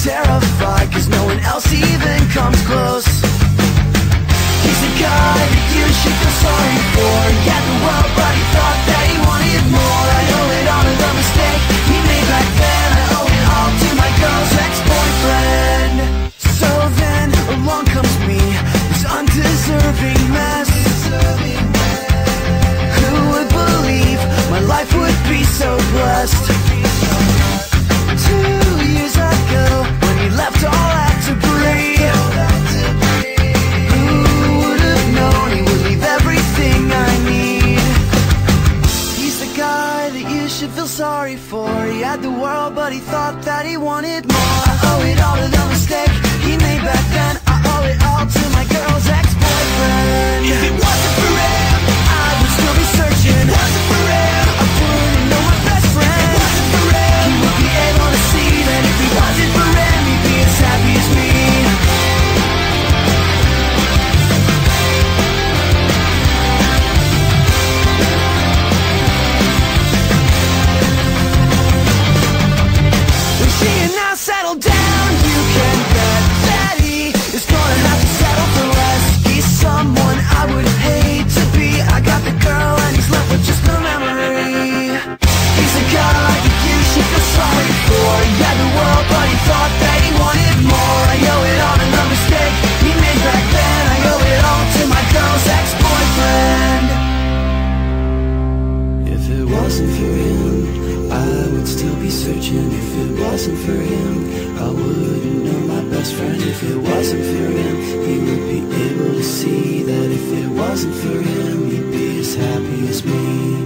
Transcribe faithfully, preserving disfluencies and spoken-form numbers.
terrified, cause no one else even comes close. He's the guy that you should feel sorry for. He had the world but he thought that he wanted more. I owe it all to the mistake he made back then. I owe it all to my girl's ex-boyfriend. So then along comes me, this undeserving mess. Who would believe my life would be so blessed? Two years ago, when he left all that debris, who would have known he would leave everything I need? He's the guy that you should feel sorry for. He had the world but he thought that he wanted more. I owe it all to the mistake he made back then. I owe it all to my girl's ex-boyfriend. If it wasn't for him, I would still be searching. If it wasn't for him, I wouldn't know my best friend. If it wasn't for him, he would be able to see that if it wasn't for him, he'd be as happy as me. When she and I settle down, you can bet that he is gonna have to settle for less. He's someone I would hate to be. I got the girl and he's left with just a memory. He's a guy that you should feel sorry for. He had the world but he thought that he wanted more. I owe it all to the mistake he made back then. I owe it all to my girl's ex-boyfriend. If it wasn't for him, I would still be searching. If it wasn't for him, I wouldn't know my best friend. If it wasn't for him, he would be able to see that if it wasn't for him, he'd be as happy as me.